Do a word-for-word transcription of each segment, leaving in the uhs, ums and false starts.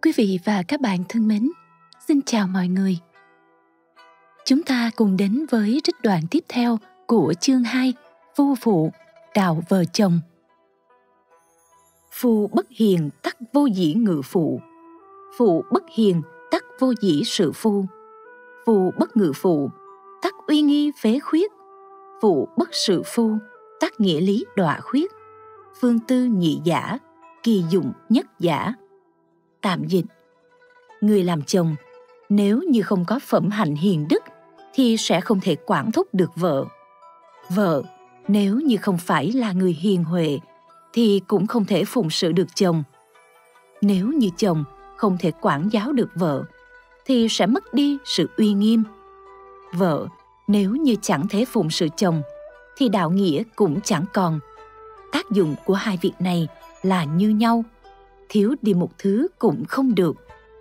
Quý vị và các bạn thân mến, xin chào mọi người. Chúng ta cùng đến với trích đoạn tiếp theo của chương hai, Phu phụ, đạo vợ chồng. Phu bất hiền tắc vô dĩ ngự phụ, phụ bất hiền tắc vô dĩ sự phu, phụ bất ngự phụ tắc uy nghi phế khuyết, phụ bất sự phu tắc nghĩa lý đọa khuyết, phương tư nhị giả, kỳ dụng nhất giả. Tạm dịch: người làm chồng nếu như không có phẩm hạnh hiền đức thì sẽ không thể quản thúc được vợ. Vợ nếu như không phải là người hiền huệ thì cũng không thể phụng sự được chồng. Nếu như chồng không thể quản giáo được vợ thì sẽ mất đi sự uy nghiêm. Vợ nếu như chẳng thể phụng sự chồng thì đạo nghĩa cũng chẳng còn. Tác dụng của hai việc này là như nhau, thiếu đi một thứ cũng không được.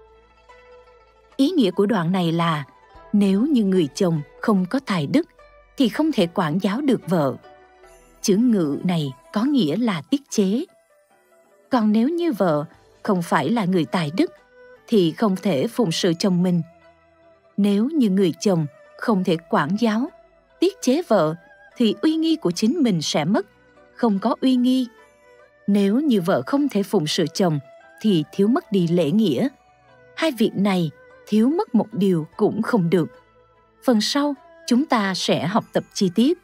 Ý nghĩa của đoạn này là nếu như người chồng không có tài đức thì không thể quản giáo được vợ. Chữ ngự này có nghĩa là tiết chế. Còn nếu như vợ không phải là người tài đức thì không thể phụng sự chồng mình. Nếu như người chồng không thể quản giáo, tiết chế vợ thì uy nghi của chính mình sẽ mất, không có uy nghi. Nếu như vợ không thể phụng sự chồng thì thiếu mất đi lễ nghĩa. Hai việc này thiếu mất một điều cũng không được. Phần sau chúng ta sẽ học tập chi tiết.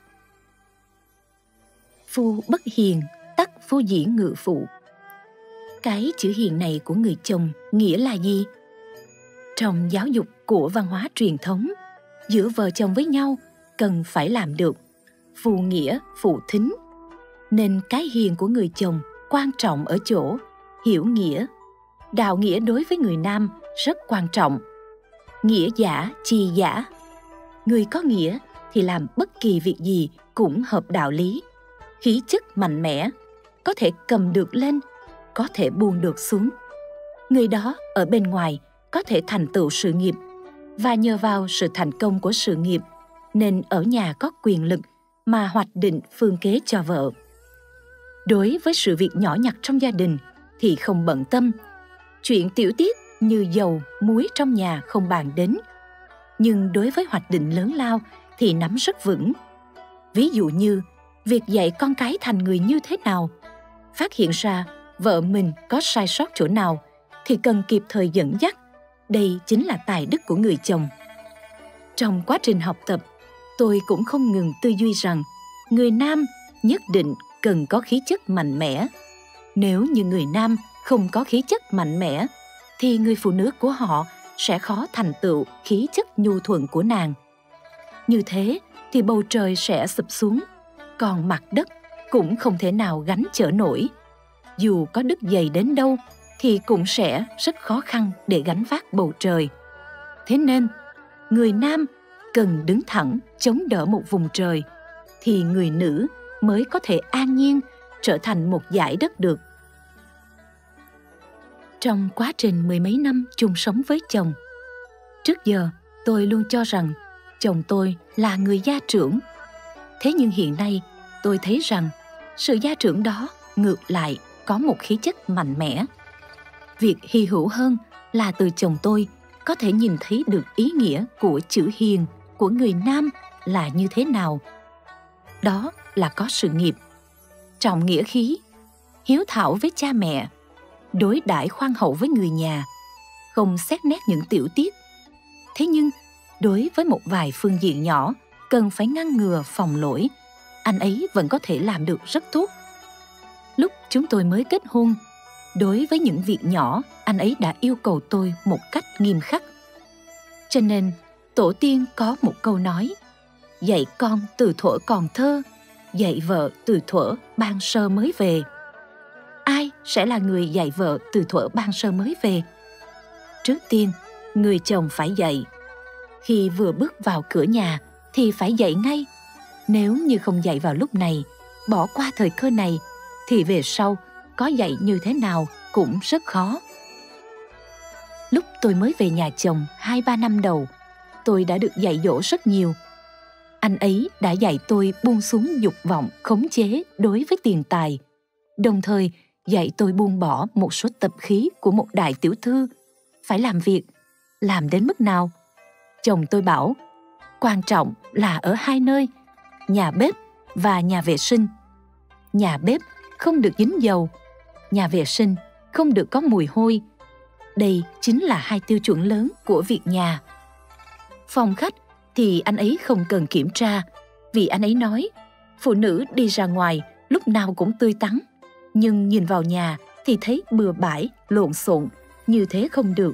Phu bất hiền tắc vô dĩ ngự phụ. Cái chữ hiền này của người chồng nghĩa là gì? Trong giáo dục của văn hóa truyền thống, giữa vợ chồng với nhau cần phải làm được phu nghĩa phụ thính. Nên cái hiền của người chồng quan trọng ở chỗ hiểu nghĩa. Đạo nghĩa đối với người nam rất quan trọng. Nghĩa giả chi giả. Người có nghĩa thì làm bất kỳ việc gì cũng hợp đạo lý. Khí chất mạnh mẽ, có thể cầm được lên, có thể buông được xuống. Người đó ở bên ngoài có thể thành tựu sự nghiệp, và nhờ vào sự thành công của sự nghiệp nên ở nhà có quyền lực mà hoạch định phương kế cho vợ. Đối với sự việc nhỏ nhặt trong gia đình thì không bận tâm. Chuyện tiểu tiết như dầu, muối trong nhà không bàn đến. Nhưng đối với hoạch định lớn lao thì nắm rất vững. Ví dụ như việc dạy con cái thành người như thế nào, phát hiện ra vợ mình có sai sót chỗ nào thì cần kịp thời dẫn dắt. Đây chính là tài đức của người chồng. Trong quá trình học tập, tôi cũng không ngừng tư duy rằng người nam nhất định cần có khí chất mạnh mẽ. Nếu như người nam không có khí chất mạnh mẽ thì người phụ nữ của họ sẽ khó thành tựu khí chất nhu thuận của nàng. Như thế thì bầu trời sẽ sụp xuống, còn mặt đất cũng không thể nào gánh chở nổi. Dù có đức dày đến đâu thì cũng sẽ rất khó khăn để gánh vác bầu trời. Thế nên, người nam cần đứng thẳng chống đỡ một vùng trời, thì người nữ mới có thể an nhiên trở thành một dải đất được. Trong quá trình mười mấy năm chung sống với chồng, trước giờ tôi luôn cho rằng chồng tôi là người gia trưởng. Thế nhưng hiện nay tôi thấy rằng sự gia trưởng đó ngược lại có một khí chất mạnh mẽ. Việc hy hữu hơn là từ chồng tôi có thể nhìn thấy được ý nghĩa của chữ hiền của người nam là như thế nào. Đó là có sự nghiệp, trọng nghĩa khí, hiếu thảo với cha mẹ, đối đãi khoan hậu với người nhà, không xét nét những tiểu tiết. Thế nhưng, đối với một vài phương diện nhỏ cần phải ngăn ngừa phòng lỗi, anh ấy vẫn có thể làm được rất tốt. Lúc chúng tôi mới kết hôn, đối với những việc nhỏ, anh ấy đã yêu cầu tôi một cách nghiêm khắc. Cho nên, tổ tiên có một câu nói: dạy con từ thuở còn thơ, dạy vợ từ thuở ban sơ mới về. Ai sẽ là người dạy vợ từ thuở ban sơ mới về? Trước tiên, người chồng phải dạy. Khi vừa bước vào cửa nhà thì phải dạy ngay. Nếu như không dạy vào lúc này, bỏ qua thời cơ này, thì về sau có dạy như thế nào cũng rất khó. Lúc tôi mới về nhà chồng hai ba năm đầu, tôi đã được dạy dỗ rất nhiều. Anh ấy đã dạy tôi buông xuống dục vọng khống chế đối với tiền tài, đồng thời dạy tôi buông bỏ một số tập khí của một đại tiểu thư phải làm việc. Làm đến mức nào? Chồng tôi bảo, quan trọng là ở hai nơi, nhà bếp và nhà vệ sinh. Nhà bếp không được dính dầu, nhà vệ sinh không được có mùi hôi. Đây chính là hai tiêu chuẩn lớn của việc nhà. Phòng khách thì anh ấy không cần kiểm tra, vì anh ấy nói, phụ nữ đi ra ngoài lúc nào cũng tươi tắn, nhưng nhìn vào nhà thì thấy bừa bãi, lộn xộn, như thế không được.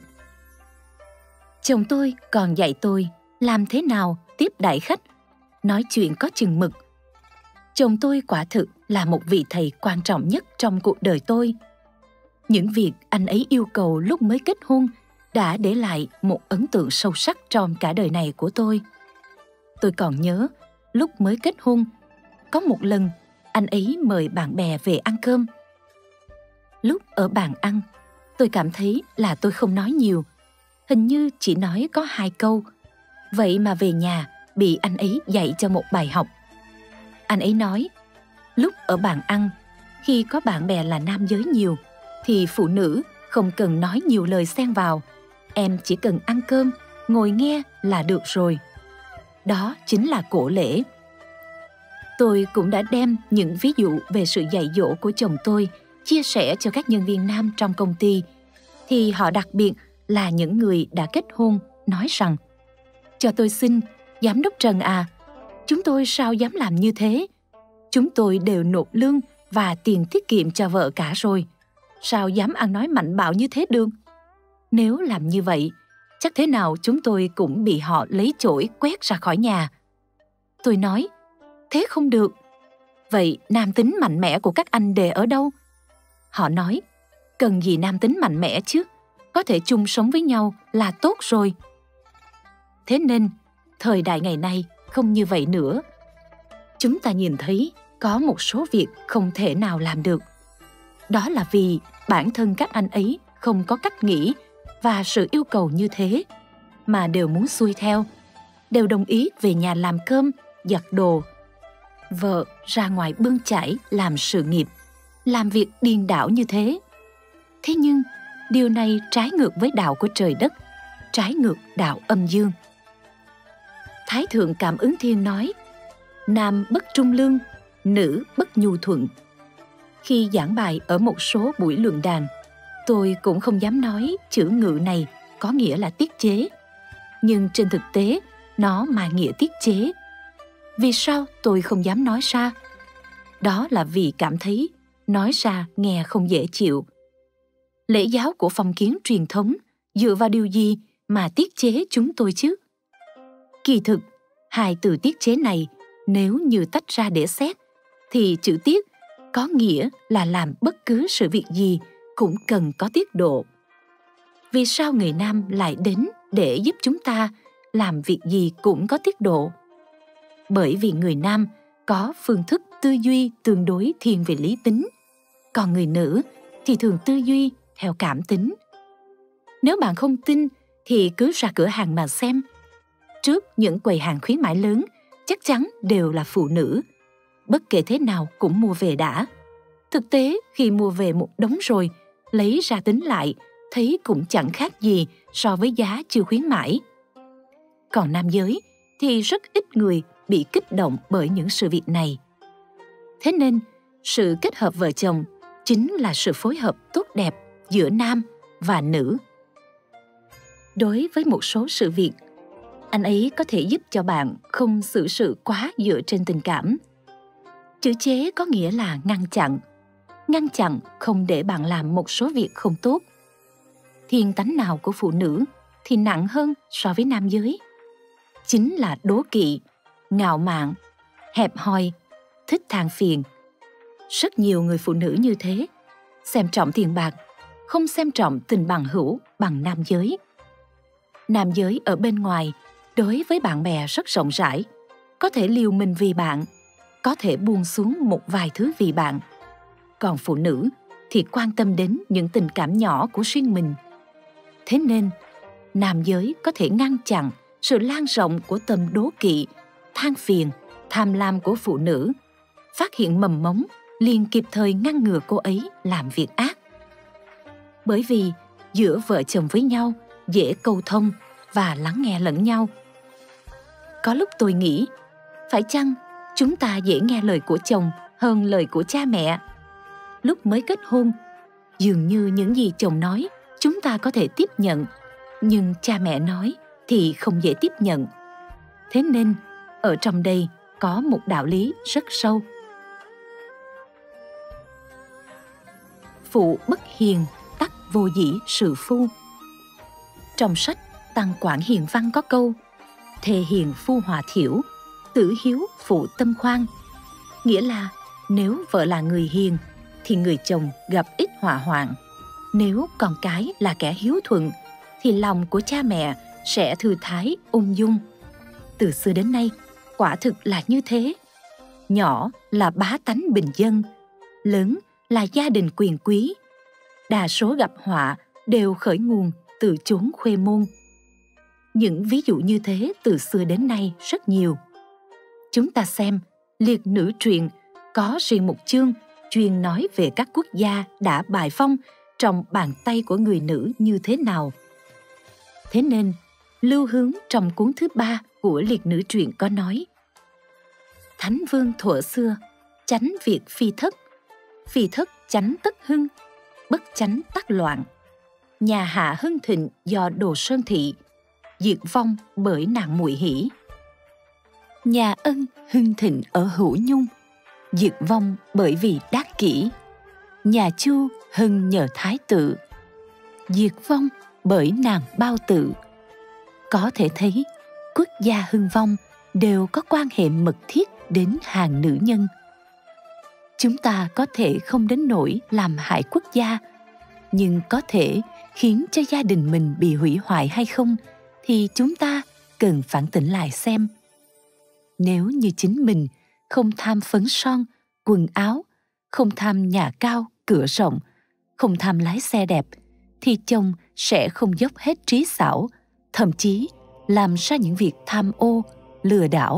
Chồng tôi còn dạy tôi làm thế nào tiếp đãi khách, nói chuyện có chừng mực. Chồng tôi quả thực là một vị thầy quan trọng nhất trong cuộc đời tôi. Những việc anh ấy yêu cầu lúc mới kết hôn đã để lại một ấn tượng sâu sắc trong cả đời này của tôi. Tôi còn nhớ, lúc mới kết hôn, có một lần anh ấy mời bạn bè về ăn cơm. Lúc ở bàn ăn, tôi cảm thấy là tôi không nói nhiều, hình như chỉ nói có hai câu. Vậy mà về nhà bị anh ấy dạy cho một bài học. Anh ấy nói, lúc ở bàn ăn, khi có bạn bè là nam giới nhiều, thì phụ nữ không cần nói nhiều lời xen vào. Em chỉ cần ăn cơm, ngồi nghe là được rồi. Đó chính là cổ lễ. Tôi cũng đã đem những ví dụ về sự dạy dỗ của chồng tôi chia sẻ cho các nhân viên nam trong công ty, thì họ đặc biệt là những người đã kết hôn nói rằng, cho tôi xin, giám đốc Trần à, chúng tôi sao dám làm như thế? Chúng tôi đều nộp lương và tiền tiết kiệm cho vợ cả rồi. Sao dám ăn nói mạnh bạo như thế được? Nếu làm như vậy, chắc thế nào chúng tôi cũng bị họ lấy chổi quét ra khỏi nhà. Tôi nói, thế không được. Vậy nam tính mạnh mẽ của các anh để ở đâu? Họ nói, cần gì nam tính mạnh mẽ chứ? Có thể chung sống với nhau là tốt rồi. Thế nên, thời đại ngày nay không như vậy nữa. Chúng ta nhìn thấy có một số việc không thể nào làm được. Đó là vì bản thân các anh ấy không có cách nghĩ và sự yêu cầu như thế, mà đều muốn xuôi theo, đều đồng ý về nhà làm cơm, giặt đồ. Vợ ra ngoài bươn chải làm sự nghiệp, làm việc điên đảo như thế. Thế nhưng, điều này trái ngược với đạo của trời đất, trái ngược đạo âm dương. Thái thượng Cảm Ứng Thiên nói, nam bất trung lương, nữ bất nhu thuận. Khi giảng bài ở một số buổi luận đàn, tôi cũng không dám nói chữ ngự này có nghĩa là tiết chế. Nhưng trên thực tế, nó mang nghĩa tiết chế. Vì sao tôi không dám nói ra? Đó là vì cảm thấy nói ra nghe không dễ chịu. Lễ giáo của phong kiến truyền thống dựa vào điều gì mà tiết chế chúng tôi chứ? Kỳ thực, hai từ tiết chế này nếu như tách ra để xét, thì chữ tiết có nghĩa là làm bất cứ sự việc gì cũng cần có tiết độ. Vì sao người nam lại đến để giúp chúng ta làm việc gì cũng có tiết độ? Bởi vì người nam có phương thức tư duy tương đối thiên về lý tính, còn người nữ thì thường tư duy theo cảm tính. Nếu bạn không tin thì cứ ra cửa hàng mà xem. Trước những quầy hàng khuyến mãi lớn, chắc chắn đều là phụ nữ. Bất kể thế nào cũng mua về đã. Thực tế khi mua về một đống rồi, lấy ra tính lại, thấy cũng chẳng khác gì so với giá chưa khuyến mãi. Còn nam giới thì rất ít người bị kích động bởi những sự việc này. Thế nên, sự kết hợp vợ chồng chính là sự phối hợp tốt đẹp giữa nam và nữ. Đối với một số sự việc, anh ấy có thể giúp cho bạn không xử sự quá dựa trên tình cảm. Chữ chế có nghĩa là ngăn chặn. Ngăn chặn không để bạn làm một số việc không tốt. Thiên tánh nào của phụ nữ thì nặng hơn so với nam giới? Chính là đố kỵ, ngạo mạn, hẹp hòi, thích than phiền. Rất nhiều người phụ nữ như thế, xem trọng tiền bạc, không xem trọng tình bằng hữu bằng nam giới. Nam giới ở bên ngoài, đối với bạn bè rất rộng rãi, có thể liều mình vì bạn, có thể buông xuống một vài thứ vì bạn. Còn phụ nữ thì quan tâm đến những tình cảm nhỏ của riêng mình. Thế nên, nam giới có thể ngăn chặn sự lan rộng của tâm đố kỵ, than phiền, tham lam của phụ nữ, phát hiện mầm mống, liền kịp thời ngăn ngừa cô ấy làm việc ác. Bởi vì giữa vợ chồng với nhau dễ câu thông và lắng nghe lẫn nhau. Có lúc tôi nghĩ, phải chăng chúng ta dễ nghe lời của chồng hơn lời của cha mẹ? Lúc mới kết hôn, dường như những gì chồng nói chúng ta có thể tiếp nhận, nhưng cha mẹ nói thì không dễ tiếp nhận. Thế nên, ở trong đây có một đạo lý rất sâu. Phụ bất hiền, tắc vô dĩ sự phu. Trong sách Tăng Quảng Hiền Văn có câu: thề hiền phu hòa thiểu, tử hiếu phụ tâm khoan. Nghĩa là nếu vợ là người hiền thì người chồng gặp ít họa hoạn. Nếu con cái là kẻ hiếu thuận thì lòng của cha mẹ sẽ thư thái ung dung. Từ xưa đến nay, quả thực là như thế. Nhỏ là bá tánh bình dân, lớn là gia đình quyền quý. Đa số gặp họa đều khởi nguồn từ chốn khuê môn. Những ví dụ như thế từ xưa đến nay rất nhiều. Chúng ta xem Liệt Nữ Truyện có riêng một chương chuyên nói về các quốc gia đã bại vong trong bàn tay của người nữ như thế nào. Thế nên, Lưu Hướng trong cuốn thứ ba của Liệt Nữ Truyện có nói: Thánh vương thuở xưa, chánh việc phi thất, phi thất chánh tất hưng, bất chánh tắc loạn. Nhà Hạ hưng thịnh do Đồ Sơn Thị, diệt vong bởi nàng muội hỷ. Nhà Ân hưng thịnh ở Hữu Nhung, diệt vong bởi vì đắc kỷ. Nhà Chu hưng nhờ thái tử, diệt vong bởi nàng bao tử. Có thể thấy, quốc gia hưng vong đều có quan hệ mật thiết đến hàng nữ nhân. Chúng ta có thể không đến nỗi làm hại quốc gia, nhưng có thể khiến cho gia đình mình bị hủy hoại hay không thì chúng ta cần phản tỉnh lại xem. Nếu như chính mình không tham phấn son, quần áo, không tham nhà cao, cửa rộng, không tham lái xe đẹp, thì chồng sẽ không dốc hết trí xảo, thậm chí làm ra những việc tham ô, lừa đảo.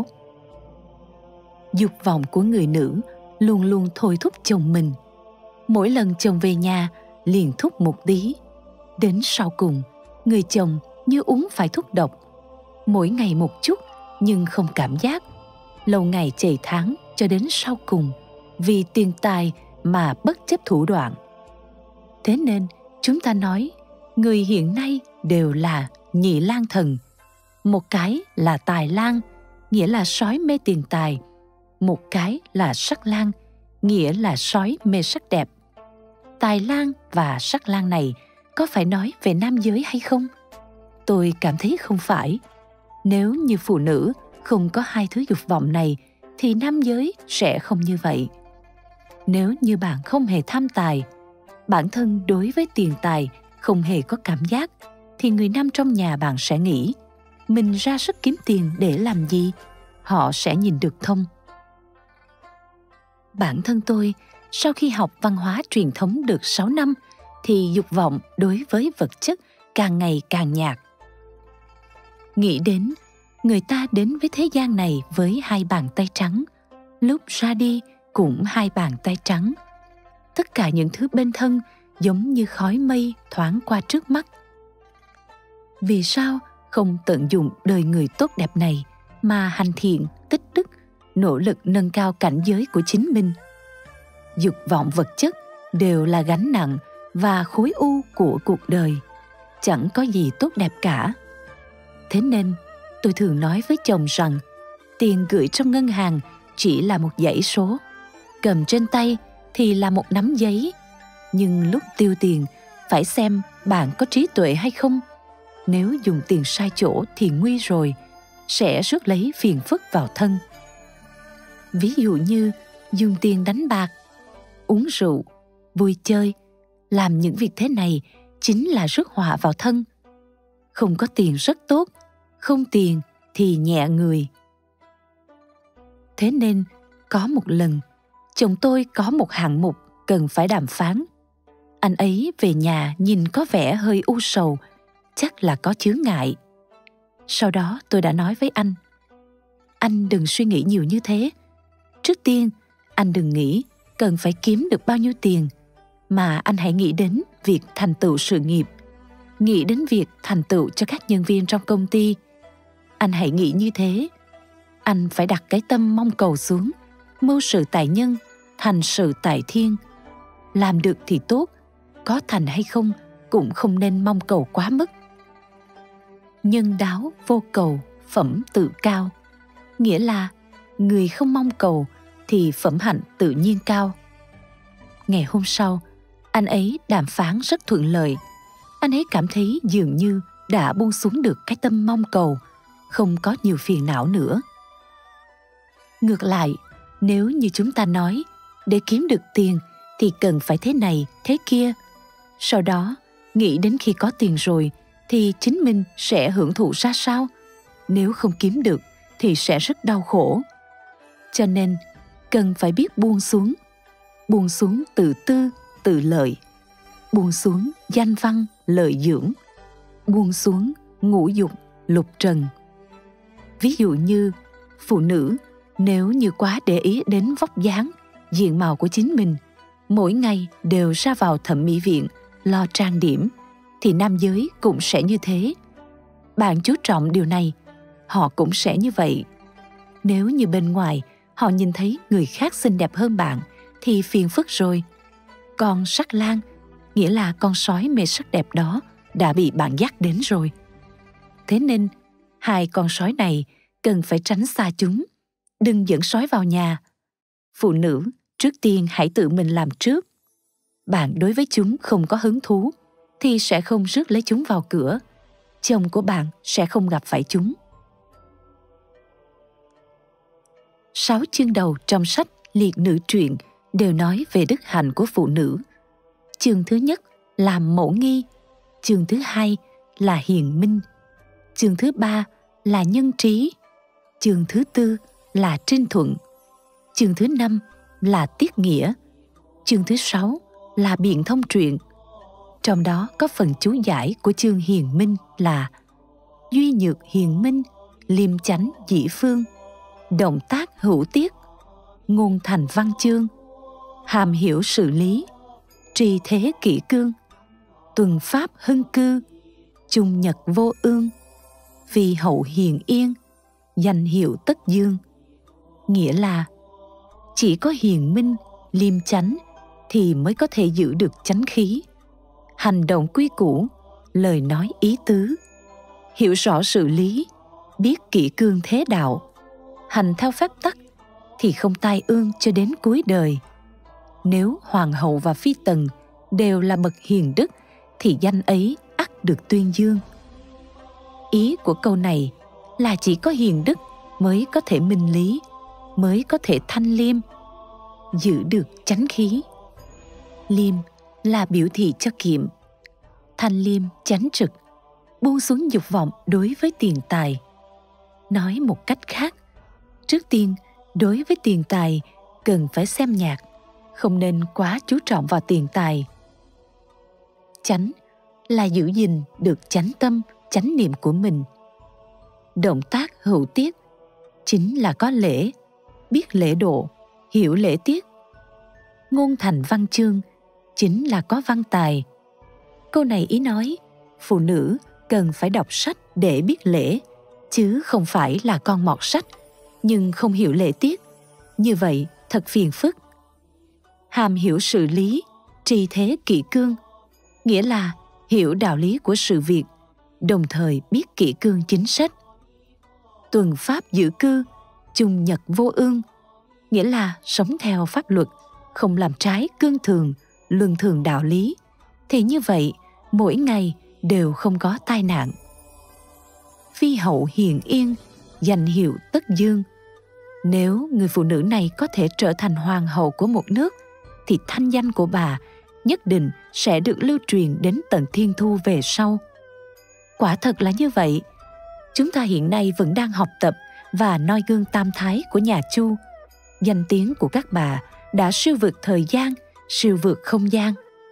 Dục vọng của người nữ luôn luôn thôi thúc chồng mình. Mỗi lần chồng về nhà liền thúc một tí. Đến sau cùng, người chồng như uống phải thuốc độc. Mỗi ngày một chút nhưng không cảm giác. Lâu ngày chày tháng cho đến sau cùng, vì tiền tài mà bất chấp thủ đoạn. Thế nên chúng ta nói người hiện nay đều là nhị lang thần. Một cái là tài lang, nghĩa là sói mê tiền tài. Một cái là sắc lang, nghĩa là sói mê sắc đẹp. Tài lang và sắc lang này có phải nói về nam giới hay không? Tôi cảm thấy không phải. Nếu như phụ nữ không có hai thứ dục vọng này thì nam giới sẽ không như vậy. Nếu như bạn không hề tham tài, bản thân đối với tiền tài không hề có cảm giác, thì người nam trong nhà bạn sẽ nghĩ mình ra sức kiếm tiền để làm gì? Họ sẽ nhìn được thông. Bản thân tôi, sau khi học văn hóa truyền thống được sáu năm, thì dục vọng đối với vật chất càng ngày càng nhạt. Nghĩ đến, người ta đến với thế gian này với hai bàn tay trắng, lúc ra đi cũng hai bàn tay trắng. Tất cả những thứ bên thân giống như khói mây thoáng qua trước mắt. Vì sao không tận dụng đời người tốt đẹp này mà hành thiện, tích đức, nỗ lực nâng cao cảnh giới của chính mình? Dục vọng vật chất đều là gánh nặng và khối u của cuộc đời, chẳng có gì tốt đẹp cả. Thế nên, tôi thường nói với chồng rằng tiền gửi trong ngân hàng chỉ là một dãy số, cầm trên tay thì là một nắm giấy. Nhưng lúc tiêu tiền, phải xem bạn có trí tuệ hay không. Nếu dùng tiền sai chỗ thì nguy rồi, sẽ rước lấy phiền phức vào thân. Ví dụ như dùng tiền đánh bạc, uống rượu, vui chơi, làm những việc thế này chính là rước họa vào thân. Không có tiền rất tốt, không tiền thì nhẹ người. Thế nên, có một lần, chồng tôi có một hạng mục cần phải đàm phán. Anh ấy về nhà nhìn có vẻ hơi u sầu, chắc là có chướng ngại. Sau đó tôi đã nói với anh, anh đừng suy nghĩ nhiều như thế. Trước tiên, anh đừng nghĩ cần phải kiếm được bao nhiêu tiền, mà anh hãy nghĩ đến việc thành tựu sự nghiệp. nghĩ đến việc thành tựu cho các nhân viên trong công ty. Anh hãy nghĩ như thế. Anh phải đặt cái tâm mong cầu xuống, mưu sự tại nhân, thành sự tại thiên. Làm được thì tốt, có thành hay không cũng không nên mong cầu quá mức. Nhân đáo vô cầu, phẩm tự cao. Nghĩa là người không mong cầu thì phẩm hạnh tự nhiên cao. Ngày hôm sau, anh ấy đàm phán rất thuận lợi. Anh ấy cảm thấy dường như đã buông xuống được cái tâm mong cầu, không có nhiều phiền não nữa. Ngược lại, nếu như chúng ta nói để kiếm được tiền thì cần phải thế này, thế kia, sau đó nghĩ đến khi có tiền rồi thì chính mình sẽ hưởng thụ ra sao? Nếu không kiếm được thì sẽ rất đau khổ. Cho nên cần phải biết buông xuống, buông xuống tự tư, tự lợi, buông xuống danh văn, lợi dưỡng, buông xuống ngũ dục, lục trần. Ví dụ như phụ nữ nếu như quá để ý đến vóc dáng, diện mạo của chính mình, mỗi ngày đều ra vào thẩm mỹ viện lo trang điểm, thì nam giới cũng sẽ như thế. Bạn chú trọng điều này, họ cũng sẽ như vậy. Nếu như bên ngoài họ nhìn thấy người khác xinh đẹp hơn bạn thì phiền phức rồi. Con sắc lang, nghĩa là con sói mê sắc đẹp đó, đã bị bạn dắt đến rồi. Thế nên hai con sói này cần phải tránh xa chúng, đừng dẫn sói vào nhà. Phụ nữ, trước tiên hãy tự mình làm trước. Bạn đối với chúng không có hứng thú thì sẽ không rước lấy chúng vào cửa. Chồng của bạn sẽ không gặp phải chúng. Sáu chương đầu trong sách Liệt Nữ Truyện đều nói về đức hạnh của phụ nữ. Chương thứ nhất là mẫu nghi, chương thứ hai là hiền minh, chương thứ ba là nhân trí, chương thứ tư là trinh thuận, chương thứ năm là tiết nghĩa, chương thứ sáu là biện thông truyện. Trong đó có phần chú giải của chương hiền minh là duy nhược hiền minh, liêm chánh dĩ phương, động tác hữu tiết, ngôn thành văn chương, hàm hiểu sự lý, trì thế kỷ cương, tuần pháp hưng cư, chung nhật vô ương, vì hậu hiền yên, danh hiệu tất dương. Nghĩa là chỉ có hiền minh, liêm chánh thì mới có thể giữ được chánh khí. Hành động quy củ, lời nói ý tứ, hiểu rõ sự lý, biết kỷ cương thế đạo, hành theo phép tắc thì không tai ương cho đến cuối đời. Nếu hoàng hậu và phi tần đều là bậc hiền đức thì danh ấy ắt được tuyên dương. Ý của câu này là chỉ có hiền đức mới có thể minh lý, mới có thể thanh liêm, giữ được chánh khí. Liêm là biểu thị cho kiệm, thanh liêm chánh trực, buông xuống dục vọng đối với tiền tài. Nói một cách khác, trước tiên đối với tiền tài cần phải xem nhạc, không nên quá chú trọng vào tiền tài. Chánh là giữ gìn được chánh tâm, chánh niệm của mình. Động tác hữu tiết chính là có lễ, biết lễ độ, hiểu lễ tiết. Ngôn thành văn chương chính là có văn tài. Câu này ý nói phụ nữ cần phải đọc sách để biết lễ, chứ không phải là con mọt sách nhưng không hiểu lễ tiết. Như vậy thật phiền phức. Hàm hiểu sự lý, trì thế kỷ cương, nghĩa là hiểu đạo lý của sự việc, đồng thời biết kỷ cương chính sách. Tuần pháp giữ cư, chung nhật vô ương, nghĩa là sống theo pháp luật, không làm trái cương thường, luân thường đạo lý, thì như vậy mỗi ngày đều không có tai nạn. Phi hậu hiền yên, danh hiệu tất dương. Nếu người phụ nữ này có thể trở thành hoàng hậu của một nước thì thanh danh của bà nhất định sẽ được lưu truyền đến tận thiên thu về sau. Quả thật là như vậy. Chúng ta hiện nay vẫn đang học tập và noi gương tam thái của nhà Chu. Danh tiếng của các bà đã siêu vượt thời gian, siêu vượt không gian.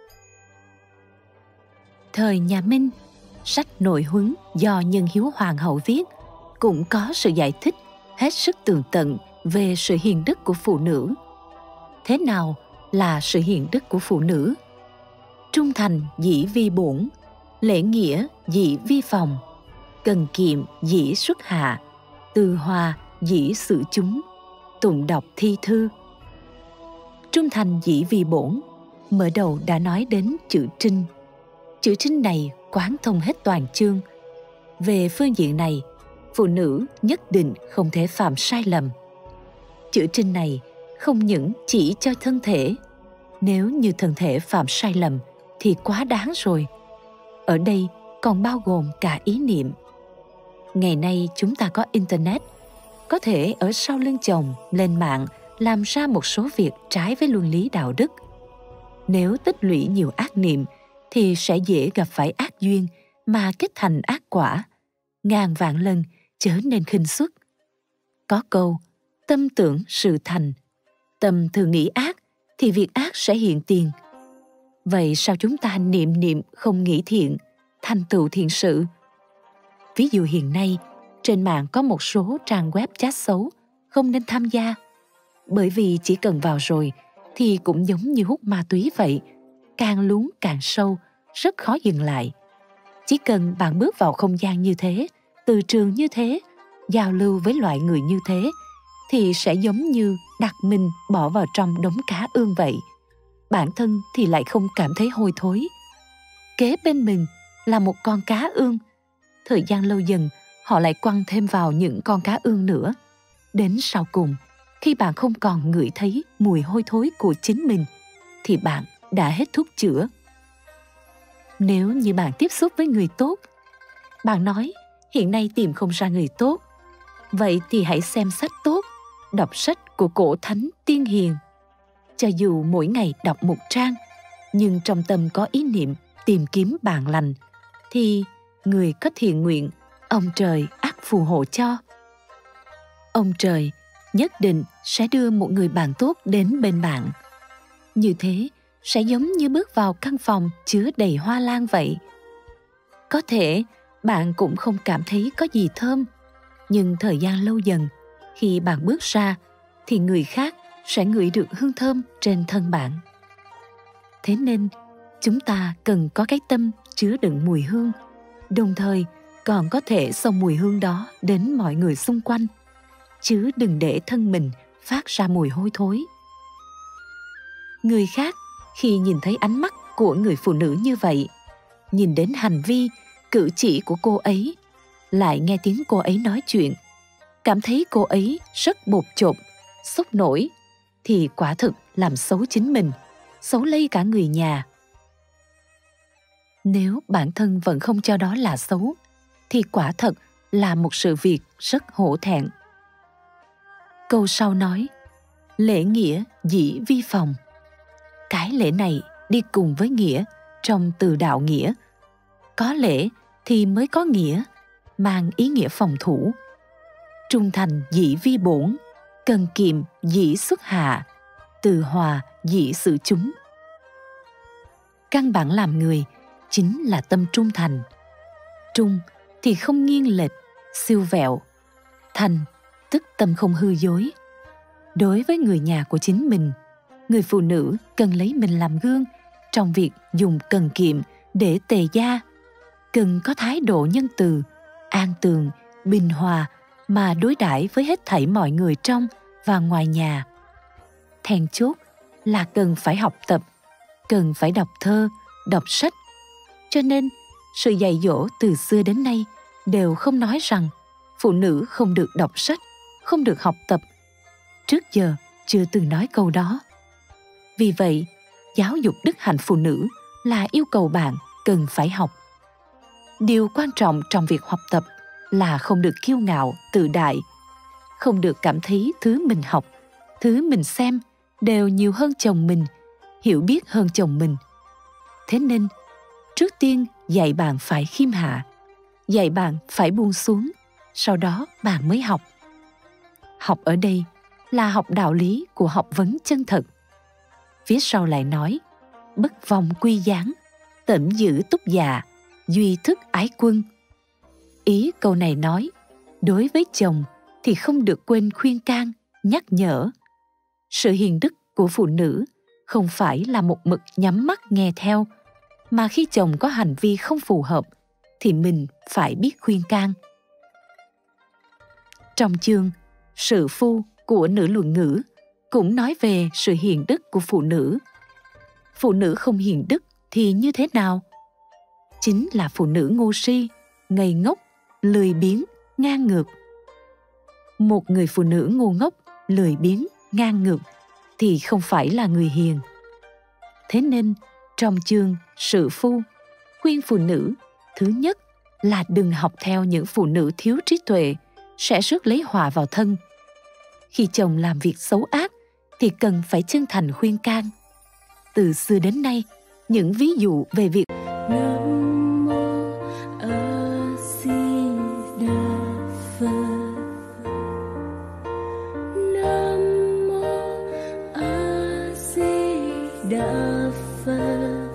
Thời nhà Minh, sách Nội Huấn do Nhân Hiếu Hoàng hậu viết cũng có sự giải thích hết sức tường tận về sự hiền đức của phụ nữ. Thế nào là sự hiền đức của phụ nữ? Trung thành dĩ vi bổn, Lễ nghĩa dĩ vi phòng, cần kiệm dĩ xuất hạ, từ hòa dĩ sự chúng, tụng đọc thi thư. Trung thành dĩ vi bổn, mở đầu đã nói đến chữ trinh. Chữ trinh này quán thông hết toàn chương. Về phương diện này, phụ nữ nhất định không thể phạm sai lầm. Chữ trinh này không những chỉ cho thân thể, nếu như thân thể phạm sai lầm thì quá đáng rồi. Ở đây còn bao gồm cả ý niệm. Ngày nay chúng ta có Internet, có thể ở sau lưng chồng lên mạng làm ra một số việc trái với luân lý đạo đức. Nếu tích lũy nhiều ác niệm thì sẽ dễ gặp phải ác duyên mà kết thành ác quả, ngàn vạn lần trở nên khinh suất. Có câu, tâm tưởng sự thành, tâm thường nghĩ ác thì việc ác sẽ hiện tiền. Vậy sao chúng ta niệm niệm không nghĩ thiện, thành tựu thiện sự? Ví dụ hiện nay, trên mạng có một số trang web chat xấu, không nên tham gia. Bởi vì chỉ cần vào rồi thì cũng giống như hút ma túy vậy, càng lún càng sâu, rất khó dừng lại. Chỉ cần bạn bước vào không gian như thế, từ trường như thế, giao lưu với loại người như thế, thì sẽ giống như đặt mình bỏ vào trong đống cá ương vậy. Bản thân thì lại không cảm thấy hôi thối. Kế bên mình là một con cá ương. Thời gian lâu dần, họ lại quăng thêm vào những con cá ương nữa. Đến sau cùng, khi bạn không còn ngửi thấy mùi hôi thối của chính mình, thì bạn đã hết thuốc chữa. Nếu như bạn tiếp xúc với người tốt, bạn nói hiện nay tìm không ra người tốt, vậy thì hãy xem sách tốt, đọc sách của cổ thánh tiên hiền. Cho dù mỗi ngày đọc một trang, nhưng trong tâm có ý niệm tìm kiếm bạn lành, thì người có thiện nguyện, ông trời ắt phù hộ cho. Ông trời nhất định sẽ đưa một người bạn tốt đến bên bạn. Như thế sẽ giống như bước vào căn phòng chứa đầy hoa lan vậy. Có thể bạn cũng không cảm thấy có gì thơm, nhưng thời gian lâu dần, khi bạn bước ra, thì người khác sẽ ngửi được hương thơm trên thân bạn. Thế nên, chúng ta cần có cái tâm chứa đựng mùi hương, đồng thời còn có thể xông mùi hương đó đến mọi người xung quanh, chứ đừng để thân mình phát ra mùi hôi thối. Người khác khi nhìn thấy ánh mắt của người phụ nữ như vậy, nhìn đến hành vi, cử chỉ của cô ấy, lại nghe tiếng cô ấy nói chuyện, cảm thấy cô ấy rất bột chộp, sốc nổi, thì quả thực làm xấu chính mình, xấu lây cả người nhà. Nếu bản thân vẫn không cho đó là xấu, thì quả thật là một sự việc rất hổ thẹn. Câu sau nói, lễ nghĩa dĩ vi phòng. Cái lễ này đi cùng với nghĩa trong từ đạo nghĩa. Có lễ thì mới có nghĩa, mang ý nghĩa phòng thủ. Trung thành dĩ vi bổn, cần kiệm dĩ xuất hạ, từ hòa dĩ sự chúng. Căn bản làm người chính là tâm trung thành. Trung thì không nghiêng lệch, siêu vẹo. Thành tức tâm không hư dối. Đối với người nhà của chính mình, người phụ nữ cần lấy mình làm gương trong việc dùng cần kiệm để tề gia, cần có thái độ nhân từ, an tường, bình hòa mà đối đãi với hết thảy mọi người trong và ngoài nhà. Then chốt là cần phải học tập, cần phải đọc thơ, đọc sách. Cho nên, sự dạy dỗ từ xưa đến nay đều không nói rằng phụ nữ không được đọc sách, không được học tập. Trước giờ chưa từng nói câu đó. Vì vậy, giáo dục đức hạnh phụ nữ là yêu cầu bạn cần phải học. Điều quan trọng trong việc học tập là không được kiêu ngạo, tự đại, không được cảm thấy thứ mình học, thứ mình xem đều nhiều hơn chồng mình, hiểu biết hơn chồng mình. Thế nên, trước tiên dạy bạn phải khiêm hạ, dạy bạn phải buông xuống, sau đó bạn mới học. Học ở đây là học đạo lý của học vấn chân thật. Phía sau lại nói, bất vong quy gián, tẩm giữ túc già, duy thức ái quân. Ý câu này nói, đối với chồng thì không được quên khuyên can, nhắc nhở. Sự hiền đức của phụ nữ không phải là một mực nhắm mắt nghe theo, mà khi chồng có hành vi không phù hợp thì mình phải biết khuyên can. Trong chương Sự Phu của Nữ Luận Ngữ cũng nói về sự hiền đức của phụ nữ. Phụ nữ không hiền đức thì như thế nào? Chính là phụ nữ ngu si, ngây ngốc, lười biếng, ngang ngược. Một người phụ nữ ngu ngốc, lười biếng, ngang ngược thì không phải là người hiền. Thế nên, trong chương Sự Phu, khuyên phụ nữ, thứ nhất là đừng học theo những phụ nữ thiếu trí tuệ, sẽ rước lấy họa vào thân. Khi chồng làm việc xấu ác thì cần phải chân thành khuyên can. Từ xưa đến nay, những ví dụ về việc Nam mô A Di Đà Phật. Nam mô A Di Đà Phật.